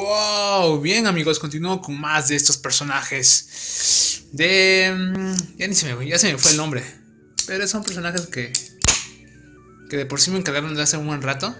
Wow, bien amigos, continúo con más de estos personajes ya se me fue el nombre. Pero son personajes que de por sí me encargaron de hace un buen rato.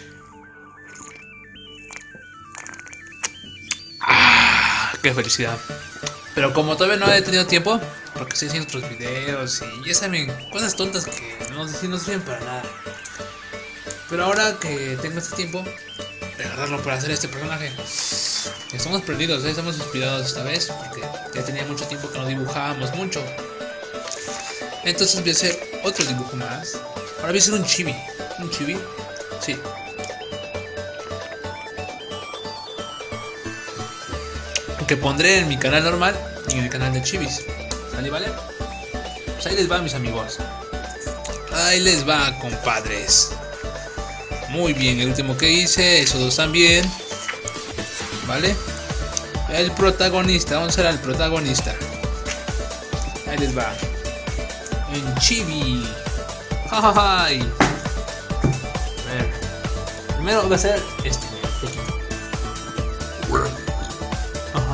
Qué felicidad. Pero como todavía no he tenido tiempo, porque estoy haciendo otros videos y ya saben, cosas tontas que no sirven para nada. Pero ahora que tengo este tiempo de agarrarlo para hacer este personaje, estamos perdidos, estamos inspirados esta vez, porque ya tenía mucho tiempo que no dibujábamos mucho. Entonces voy a hacer otro dibujo más. Ahora voy a hacer un chibi. ¿Un chibi? Sí. Que pondré en mi canal normal y en el canal de chibis. ¿Sale, vale? Pues ahí les va, mis amigos. Ahí les va, compadres. Muy bien, el último que hice, esos dos también. ¿Vale? El protagonista, vamos a hacer al protagonista. Ahí les va. En chibi. ¡Jajajay! A ver. Primero voy a hacer este. Ajá.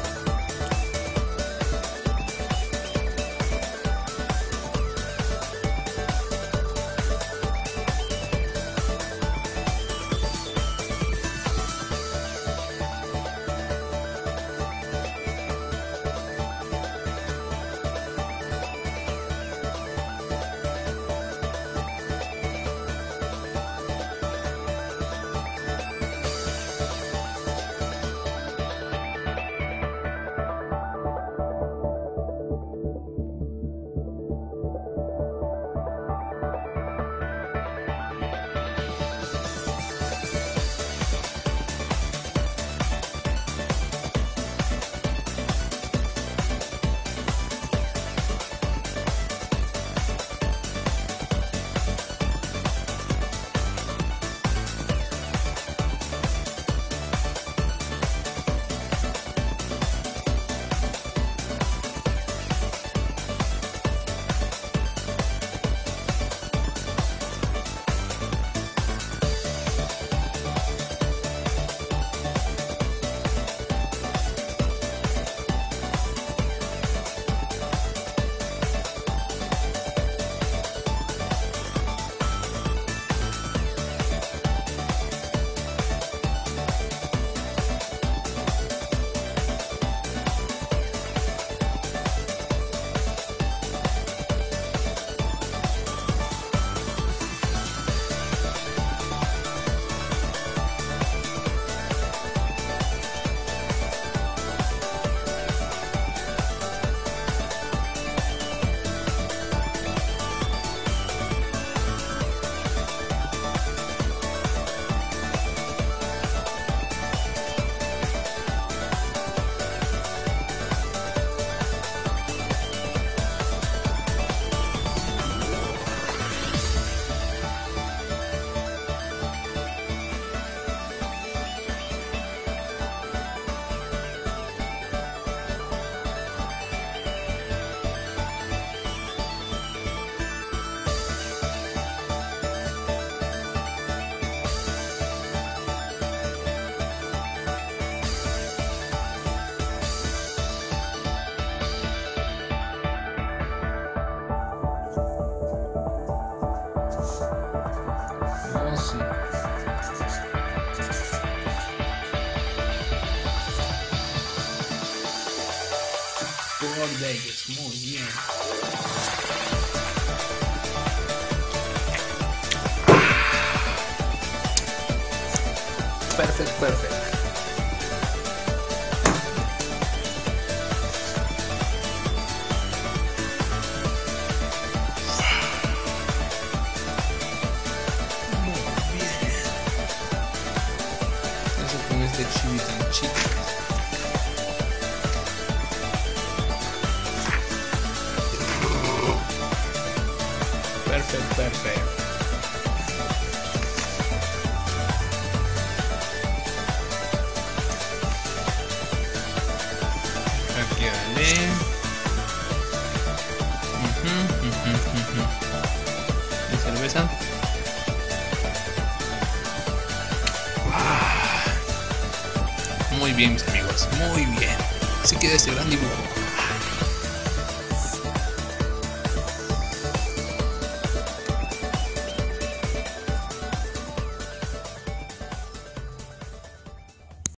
Sí. Por ellos, muy bien. Perfecto, perfecto. Con este chibi tan chico. Perfecto, perfecto. Aquí dale. ¿Y cerveza? muy bien, mis amigos, muy bien. Así queda este gran dibujo.